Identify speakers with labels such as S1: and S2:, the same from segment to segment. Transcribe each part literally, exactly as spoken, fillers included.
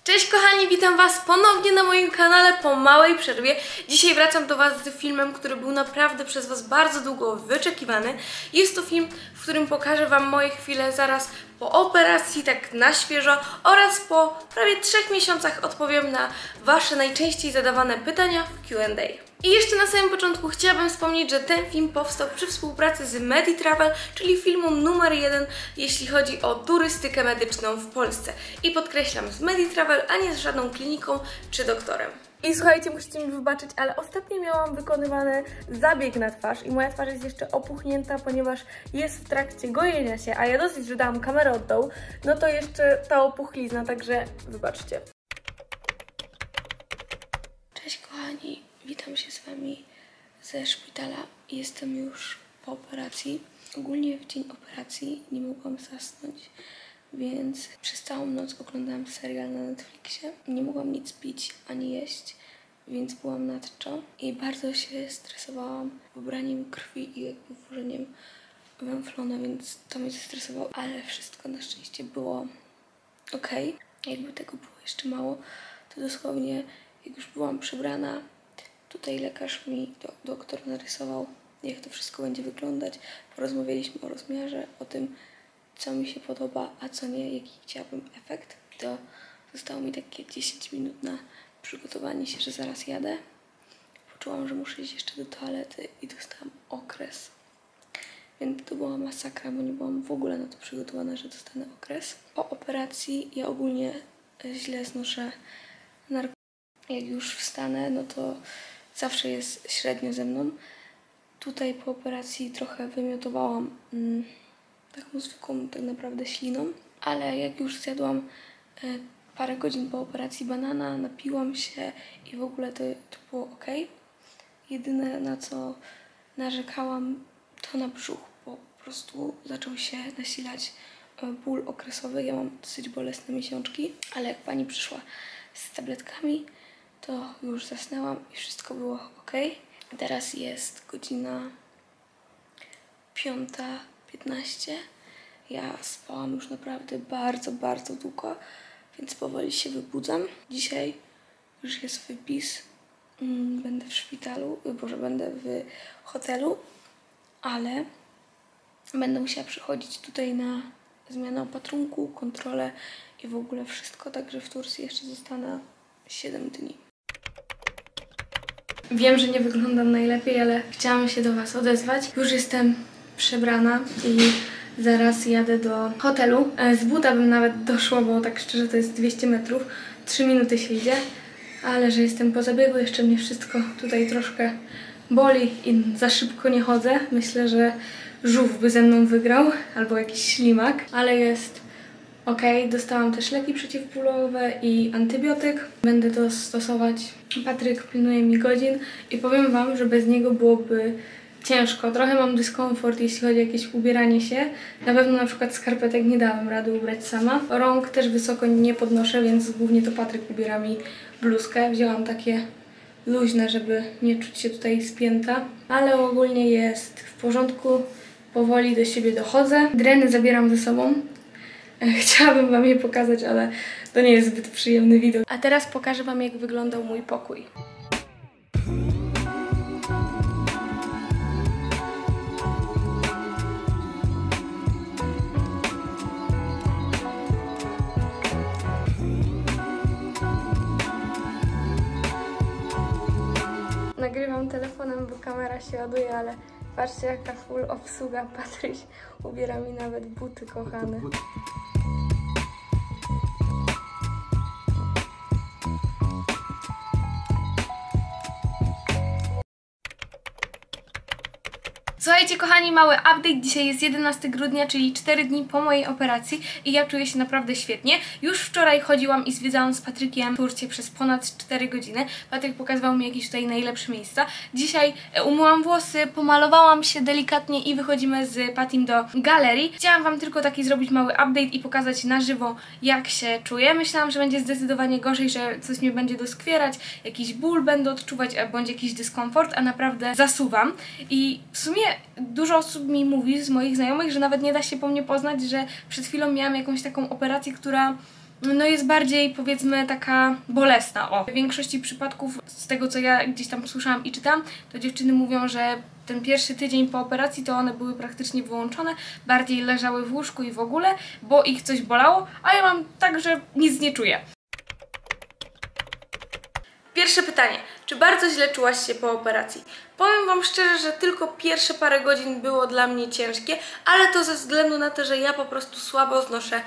S1: Cześć kochani, witam Was ponownie na moim kanale po małej przerwie. Dzisiaj wracam do Was z filmem, który był naprawdę przez Was bardzo długo wyczekiwany. Jest to film, w którym pokażę Wam moje chwile zaraz po operacji, tak na świeżo, oraz po prawie trzech miesiącach odpowiem na Wasze najczęściej zadawane pytania w Q and A. I jeszcze na samym początku chciałabym wspomnieć, że ten film powstał przy współpracy z Meditravel, czyli filmem numer jeden, jeśli chodzi o turystykę medyczną w Polsce. I podkreślam, z Meditravel, a nie z żadną kliniką czy doktorem. I słuchajcie, musicie mi wybaczyć, ale ostatnio miałam wykonywany zabieg na twarz i moja twarz jest jeszcze opuchnięta, ponieważ jest w trakcie gojenia się, a ja dosyć, że dałam kamerę od dołu, no to jeszcze ta opuchlizna, także wybaczcie. Cześć kochani, witam się z Wami ze szpitala. Jestem już po operacji. Ogólnie w dzień operacji nie mogłam zasnąć, więc przez całą noc oglądałam serial na Netflixie. Nie mogłam nic pić ani jeść, więc byłam na czczo i bardzo się stresowałam pobraniem krwi i jakby włożeniem węflona, więc to mnie zestresowało, ale wszystko na szczęście było ok. Jakby tego było jeszcze mało, to dosłownie jak już byłam przebrana, tutaj lekarz mi, do, doktor narysował, jak to wszystko będzie wyglądać. Porozmawialiśmy o rozmiarze, o tym, co mi się podoba, a co nie, jaki chciałabym efekt. To zostało mi takie dziesięć minut na przygotowanie się, że zaraz jadę. Poczułam, że muszę iść jeszcze do toalety i dostałam okres. Więc to była masakra, bo nie byłam w ogóle na to przygotowana, że dostanę okres. Po operacji ja ogólnie źle znoszę narkotyki. Jak już wstanę, no to zawsze jest średnio ze mną. Tutaj po operacji trochę wymiotowałam mm, taką zwykłą tak naprawdę śliną, ale jak już zjadłam e, parę godzin po operacji banana, napiłam się i w ogóle to, to było ok. Jedyne, na co narzekałam, to na brzuch, bo po prostu zaczął się nasilać e, ból okresowy. Ja mam dosyć bolesne miesiączki, ale jak pani przyszła z tabletkami, to już zasnęłam i wszystko było ok. Teraz jest godzina piąta piętnaście. Ja spałam już naprawdę bardzo, bardzo długo, więc powoli się wybudzam. Dzisiaj już jest wypis. Będę w szpitalu, boże, będę w hotelu, ale będę musiała przychodzić tutaj na zmianę opatrunku, kontrolę i w ogóle wszystko, także w Turcji jeszcze zostanę siedem dni. Wiem, że nie wyglądam najlepiej, ale chciałam się do Was odezwać. Już jestem przebrana i zaraz jadę do hotelu. Z buta bym nawet doszła, bo tak szczerze to jest dwieście metrów. trzy minuty się idzie, ale że jestem po zabiegu, jeszcze mnie wszystko tutaj troszkę boli i za szybko nie chodzę. Myślę, że żółw by ze mną wygrał, albo jakiś ślimak, ale jest ok. Dostałam też leki przeciwbólowe i antybiotyk. Będę to stosować. Patryk pilnuje mi godzin i powiem Wam, że bez niego byłoby ciężko. Trochę mam dyskomfort, jeśli chodzi o jakieś ubieranie się. Na pewno na przykład skarpetek nie dałam rady ubrać sama. Rąk też wysoko nie podnoszę, więc głównie to Patryk ubiera mi bluzkę. Wzięłam takie luźne, żeby nie czuć się tutaj spięta. Ale ogólnie jest w porządku. Powoli do siebie dochodzę. Dreny zabieram ze sobą. Chciałabym Wam je pokazać, ale to nie jest zbyt przyjemny widok. A teraz pokażę Wam, jak wyglądał mój pokój. Nagrywam telefonem, bo kamera się ładuje, ale patrzcie, jaka full obsługa. Patryś ubiera mi nawet buty, kochane. Słuchajcie kochani, mały update. Dzisiaj jest jedenastego grudnia, czyli cztery dni po mojej operacji i ja czuję się naprawdę świetnie. Już wczoraj chodziłam i zwiedzałam z Patrykiem Turcję przez ponad cztery godziny. Patryk pokazywał mi jakieś tutaj najlepsze miejsca. Dzisiaj umyłam włosy, pomalowałam się delikatnie i wychodzimy z Patim do galerii. Chciałam Wam tylko taki zrobić mały update i pokazać na żywo, jak się czuję. Myślałam, że będzie zdecydowanie gorzej, że coś mnie będzie doskwierać, jakiś ból będę odczuwać, bądź jakiś dyskomfort, a naprawdę zasuwam. I w sumie dużo osób mi mówi z moich znajomych, że nawet nie da się po mnie poznać, że przed chwilą miałam jakąś taką operację, która
S2: no jest bardziej, powiedzmy, taka bolesna. O, w większości przypadków, z tego co ja gdzieś tam słyszałam i czytam, to dziewczyny mówią, że ten pierwszy tydzień po operacji to one były praktycznie wyłączone, bardziej leżały w łóżku i w ogóle, bo ich coś bolało, a ja mam tak, że nic nie czuję. Pierwsze pytanie. Czy bardzo źle czułaś się po operacji? Powiem Wam szczerze, że tylko pierwsze parę godzin było dla mnie ciężkie, ale to ze względu na to, że ja po prostu słabo znoszę.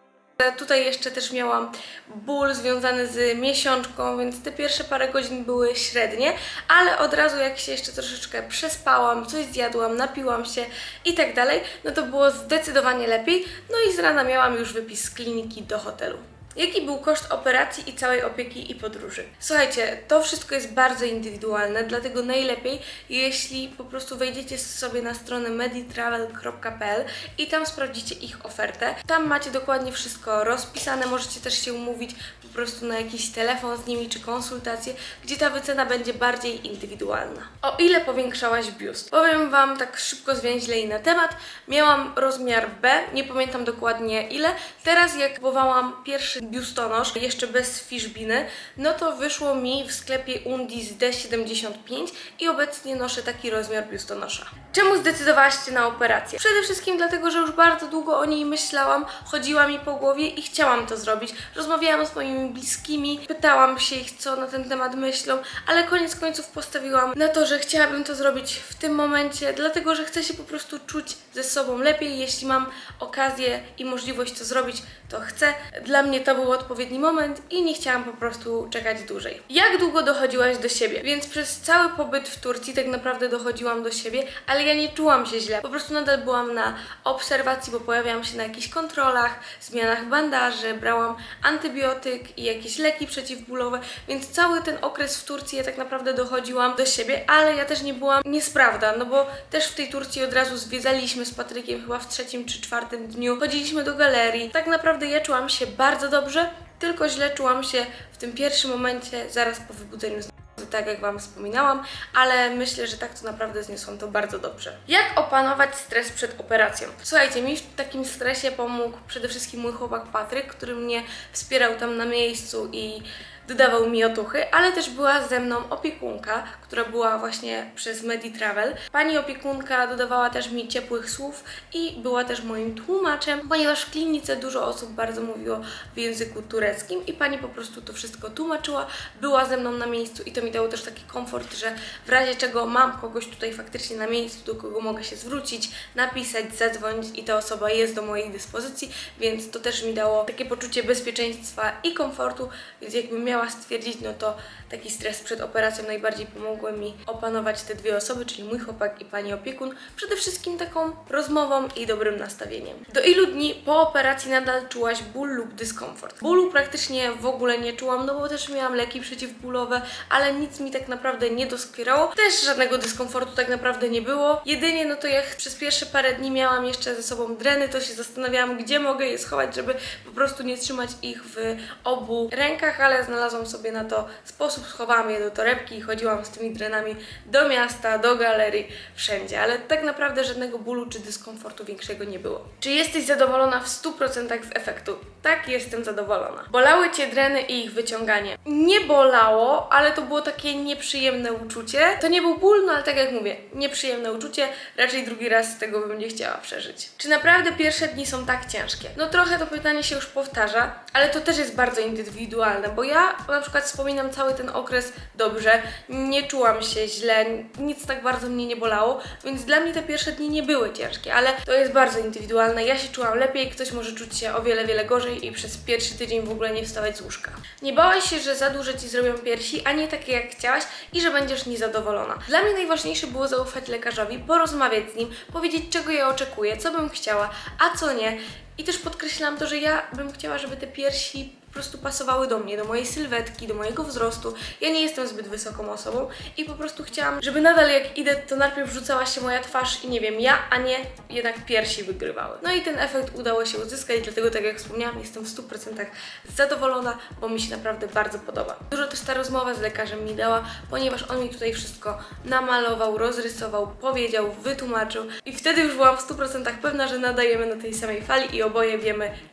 S2: Tutaj jeszcze też miałam ból związany z miesiączką, więc te pierwsze parę godzin były średnie, ale od razu jak się jeszcze troszeczkę przespałam, coś zjadłam, napiłam się i tak dalej, no to było zdecydowanie lepiej. No i z rana miałam już wypis z kliniki do hotelu. Jaki był koszt operacji i całej opieki i podróży? Słuchajcie, to wszystko jest bardzo indywidualne, dlatego najlepiej, jeśli po prostu wejdziecie sobie na stronę meditravel kropka p l i tam sprawdzicie ich ofertę. Tam macie dokładnie wszystko rozpisane, możecie też się umówić po prostu na jakiś telefon z nimi czy konsultację, gdzie ta wycena będzie bardziej indywidualna. O ile powiększałaś biust? Powiem Wam tak szybko zwięźlej na temat. Miałam rozmiar B, nie pamiętam dokładnie ile. Teraz jak kupowałam pierwszy biustonosz, jeszcze bez fiszbiny, no to wyszło mi w sklepie Undis D siedemdziesiąt pięć i obecnie noszę taki rozmiar biustonosza. Czemu zdecydowałaś się na operację? Przede wszystkim dlatego, że już bardzo długo o niej myślałam, chodziła mi po głowie i chciałam to zrobić. Rozmawiałam z moimi bliskimi, pytałam się ich, co na ten temat myślą, ale koniec końców postawiłam na to, że chciałabym to zrobić w tym momencie, dlatego, że chcę się po prostu czuć ze sobą lepiej. Jeśli mam okazję i możliwość to zrobić, to chcę. Dla mnie to był odpowiedni moment i nie chciałam po prostu czekać dłużej. Jak długo dochodziłaś do siebie? Więc przez cały pobyt w Turcji tak naprawdę dochodziłam do siebie, ale ja nie czułam się źle. Po prostu nadal byłam na obserwacji, bo pojawiałam się na jakichś kontrolach, zmianach bandaży, brałam antybiotyk i jakieś leki przeciwbólowe, więc cały ten okres w Turcji ja tak naprawdę dochodziłam do siebie, ale ja też nie byłam niesprawna, no bo też w tej Turcji od razu zwiedzaliśmy z Patrykiem chyba w trzecim czy czwartym dniu, chodziliśmy do galerii. Tak naprawdę ja czułam się bardzo dobrze, tylko źle czułam się w tym pierwszym momencie, zaraz po wybudzeniu z tak jak Wam wspominałam, ale myślę, że tak to naprawdę zniosłam to bardzo dobrze. Jak opanować stres przed operacją? Słuchajcie, mi w takim stresie pomógł przede wszystkim mój chłopak Patryk, który mnie wspierał tam na miejscu i dodawał mi otuchy, ale też była ze mną opiekunka, która była właśnie przez Meditravel. Pani opiekunka dodawała też mi ciepłych słów i była też moim tłumaczem, ponieważ w klinice dużo osób bardzo mówiło w języku tureckim i pani po prostu to wszystko tłumaczyła, była ze mną na miejscu i to mi dało też taki komfort, że w razie czego mam kogoś tutaj faktycznie na miejscu, do kogo mogę się zwrócić, napisać, zadzwonić i ta osoba jest do mojej dyspozycji, więc to też mi dało takie poczucie bezpieczeństwa i komfortu, więc jakbym miała stwierdzić, no to taki stres przed operacją najbardziej pomogły mi opanować te dwie osoby, czyli mój chłopak i pani opiekun, przede wszystkim taką rozmową i dobrym nastawieniem. Do ilu dni po operacji nadal czułaś ból lub dyskomfort? Bólu praktycznie w ogóle nie czułam, no bo też miałam leki przeciwbólowe, ale nic mi tak naprawdę nie doskwierało. Też żadnego dyskomfortu tak naprawdę nie było. Jedynie no to jak przez pierwsze parę dni miałam jeszcze ze sobą dreny, to się zastanawiałam, gdzie mogę je schować, żeby po prostu nie trzymać ich w obu rękach, ale znalazłam sobie na to sposób, schowałam je do torebki i chodziłam z tymi drenami do miasta, do galerii, wszędzie, ale tak naprawdę żadnego bólu czy dyskomfortu większego nie było. Czy jesteś zadowolona w stu procentach z efektu? Tak, jestem zadowolona. Bolały Cię dreny i ich wyciąganie? Nie bolało, ale to było takie nieprzyjemne uczucie. To nie był ból, no ale tak jak mówię, nieprzyjemne uczucie, raczej drugi raz tego bym nie chciała przeżyć. Czy naprawdę pierwsze dni są tak ciężkie? No trochę to pytanie się już powtarza, ale to też jest bardzo indywidualne, bo ja na przykład wspominam cały ten okres dobrze, nie czułam się źle, nic tak bardzo mnie nie bolało, więc dla mnie te pierwsze dni nie były ciężkie, ale to jest bardzo indywidualne. Ja się czułam lepiej, ktoś może czuć się o wiele, wiele gorzej i przez pierwszy tydzień w ogóle nie wstawać z łóżka. Nie bałaś się, że za duże Ci zrobią piersi, a nie takie jak chciałaś i że będziesz niezadowolona. Dla mnie najważniejsze było zaufać lekarzowi, porozmawiać z nim, powiedzieć, czego ja oczekuję, co bym chciała, a co nie. I też podkreślam to, że ja bym chciała, żeby te piersi po prostu pasowały do mnie, do mojej sylwetki, do mojego wzrostu. Ja nie jestem zbyt wysoką osobą i po prostu chciałam, żeby nadal jak idę, to najpierw rzucała się moja twarz i nie wiem, ja, a nie jednak piersi wygrywały. No i ten efekt udało się uzyskać, dlatego tak jak wspomniałam, jestem w stu procentach zadowolona, bo mi się naprawdę bardzo podoba. Dużo też ta rozmowa z lekarzem mi dała, ponieważ on mi tutaj wszystko namalował, rozrysował, powiedział, wytłumaczył i wtedy już byłam w stu procentach pewna, że nadajemy na tej samej fali i oboje wiemy,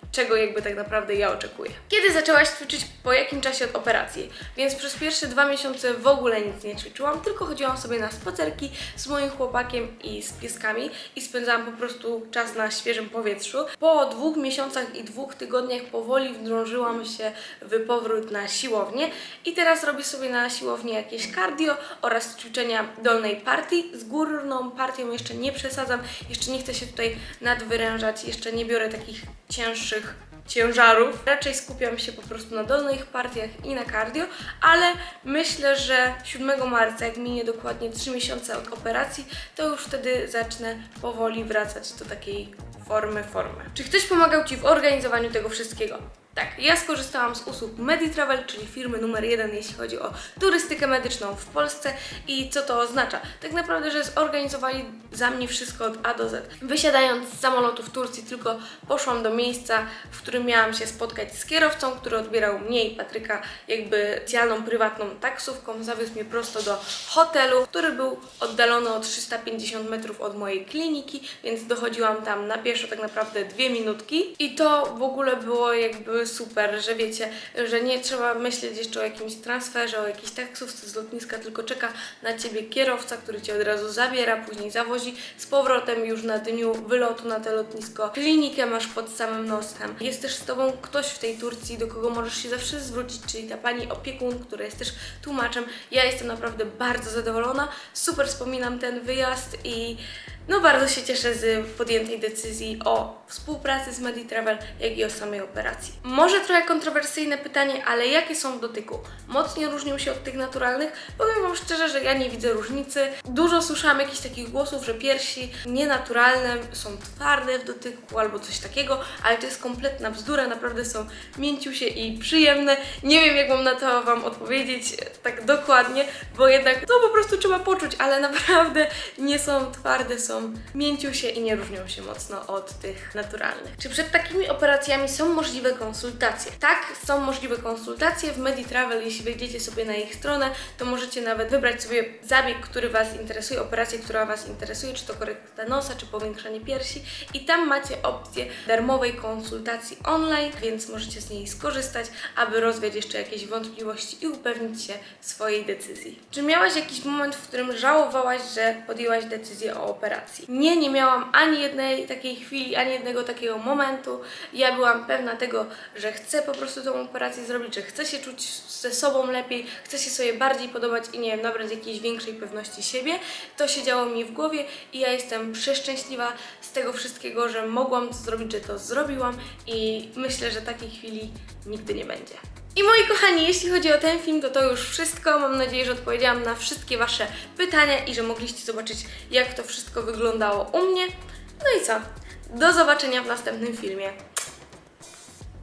S2: czego jakby tak naprawdę ja oczekuję. Kiedy zaczęłaś ćwiczyć? Po jakim czasie od operacji? Więc przez pierwsze dwa miesiące w ogóle nic nie ćwiczyłam, tylko chodziłam sobie na spacerki z moim chłopakiem i z pieskami i spędzałam po prostu czas na świeżym powietrzu. Po dwóch miesiącach i dwóch tygodniach powoli wdrążyłam się w powrót na siłownię i teraz robię sobie na siłowni jakieś cardio oraz ćwiczenia dolnej partii. Z górną partią jeszcze nie przesadzam, jeszcze nie chcę się tutaj nadwyrężać, jeszcze nie biorę takich cięższych ciężarów. Raczej skupiam się po prostu na dolnych partiach i na cardio, ale myślę, że siódmego marca, jak minie dokładnie trzy miesiące od operacji, to już wtedy zacznę powoli wracać do takiej formy, formy. Czy ktoś pomagał Ci w organizowaniu tego wszystkiego? Tak, ja skorzystałam z usług MediTravel, czyli firmy numer jeden, jeśli chodzi o turystykę medyczną w Polsce. I co to oznacza? Tak naprawdę, że zorganizowali za mnie wszystko od A do Z. Wysiadając z samolotu w Turcji, tylko poszłam do miejsca, w którym miałam się spotkać z kierowcą, który odbierał mnie i Patryka jakby specjalną, prywatną taksówką. Zawiózł mnie prosto do hotelu, który był oddalony o trzysta pięćdziesiąt metrów od mojej kliniki, więc dochodziłam tam na pieszo tak naprawdę dwie minutki. I to w ogóle było jakby super, że wiecie, że nie trzeba myśleć jeszcze o jakimś transferze, o jakiejś taksówce z lotniska, tylko czeka na Ciebie kierowca, który Cię od razu zabiera, później zawozi z powrotem już na dniu wylotu na to lotnisko. Klinikę masz pod samym nosem. Jest też z Tobą ktoś w tej Turcji, do kogo możesz się zawsze zwrócić, czyli ta pani opiekun, która jest też tłumaczem. Ja jestem naprawdę bardzo zadowolona, super wspominam ten wyjazd i no bardzo się cieszę z podjętej decyzji o współpracy z MediTravel, jak i o samej operacji. Może trochę kontrowersyjne pytanie, ale jakie są w dotyku? Mocniej różnią się od tych naturalnych? Powiem Wam szczerze, że ja nie widzę różnicy. Dużo słyszałam jakichś takich głosów, że piersi nienaturalne są twarde w dotyku albo coś takiego, ale to jest kompletna bzdura, naprawdę są mięciusie i przyjemne. Nie wiem, jak mam na to Wam odpowiedzieć tak dokładnie, bo jednak to po prostu trzeba poczuć, ale naprawdę nie są twarde, są mięciusie i nie różnią się mocno od tych naturalnych. Czy przed takimi operacjami są możliwe konsultacje? Tak, są możliwe konsultacje w MediTravel. Jeśli wejdziecie sobie na ich stronę, to możecie nawet wybrać sobie zabieg, który Was interesuje, operację, która Was interesuje, czy to korekta nosa, czy powiększanie piersi i tam macie opcję darmowej konsultacji online, więc możecie z niej skorzystać, aby rozwiać jeszcze jakieś wątpliwości i upewnić się swojej decyzji. Czy miałaś jakiś moment, w którym żałowałaś, że podjęłaś decyzję o operacji? Nie, nie miałam ani jednej takiej chwili, ani jednego takiego momentu. Ja byłam pewna tego, że chcę po prostu tą operację zrobić, że chcę się czuć ze sobą lepiej, chcę się sobie bardziej podobać i nie wiem, nabrać jakiejś większej pewności siebie. To się działo mi w głowie i ja jestem przeszczęśliwa z tego wszystkiego, że mogłam to zrobić, że to zrobiłam i myślę, że takiej chwili nigdy nie będzie. I moi kochani, jeśli chodzi o ten film, to to już wszystko. Mam nadzieję, że odpowiedziałam na wszystkie Wasze pytania i że mogliście zobaczyć, jak to wszystko wyglądało u mnie. No i co? Do zobaczenia w następnym filmie.